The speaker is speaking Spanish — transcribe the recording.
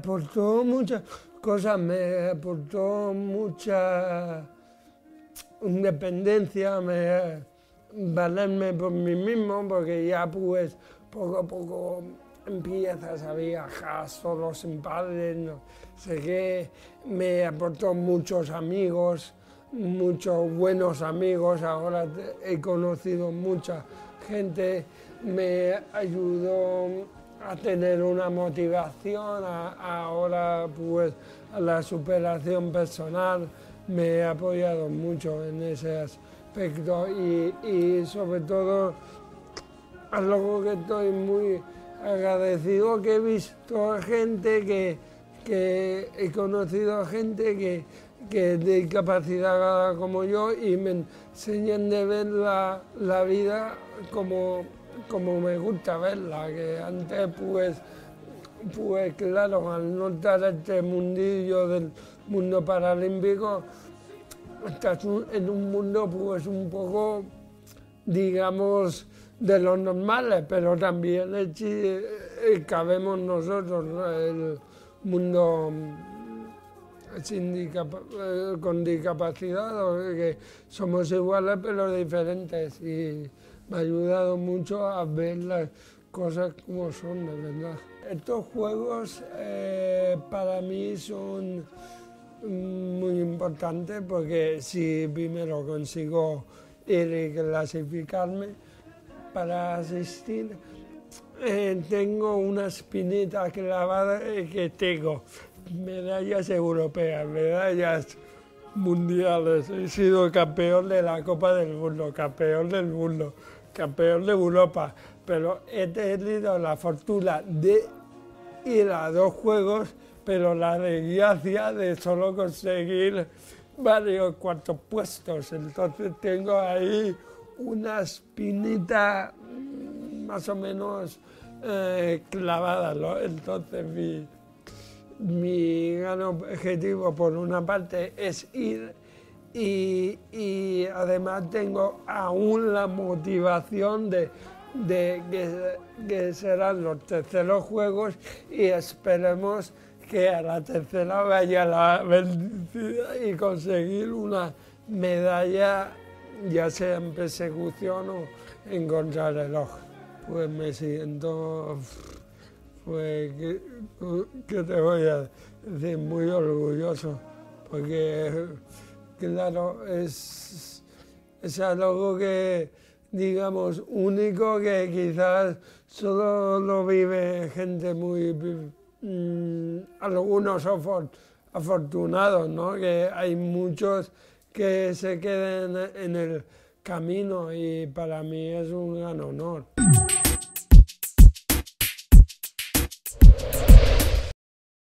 aportó muchas cosas, me aportó mucha independencia, valerme por mí mismo, porque ya pues poco a poco empiezas a viajar solo sin padres, no sé qué. Me aportó muchos amigos, muchos buenos amigos. Ahora he conocido mucha gente, me ayudó a tener una motivación, ahora pues a la superación personal. Me ha apoyado mucho en ese aspecto y sobre todo algo que estoy muy agradecido, que he visto gente que he conocido gente que es de discapacidad como yo y me enseñan de ver la vida como me gusta verla, que antes pues claro, al no estar este mundillo del mundo paralímpico, estás en un mundo pues un poco, digamos, de los normales, pero también cabemos nosotros, ¿no? El mundo con discapacidad, que somos iguales pero diferentes, y me ha ayudado mucho a ver las cosas como son, de verdad. Estos juegos para mí son muy importantes, porque si primero consigo ir y clasificarme para asistir, tengo una espinita clavada que tengo medallas europeas, medallas mundiales. He sido campeón de la Copa del Mundo, campeón del mundo, campeón de Europa, pero he tenido la fortuna de ir a 2 juegos, pero la desgracia de solo conseguir varios cuartos puestos. Entonces tengo ahí una espinita más o menos clavada, ¿no? Entonces mi gran objetivo, por una parte, es ir, y además tengo aún la motivación de que serán los terceros juegos, y esperemos que a la tercera vaya la vencida y conseguir una medalla, ya sea en persecución o en contrarreloj. Pues me siento, pues, ¿qué te voy a decir? Muy orgulloso, porque claro, es algo que, digamos, único, que quizás solo lo vive gente muy, algunos afortunados, ¿no? Que hay muchos que se queden en el camino, y para mí es un gran honor.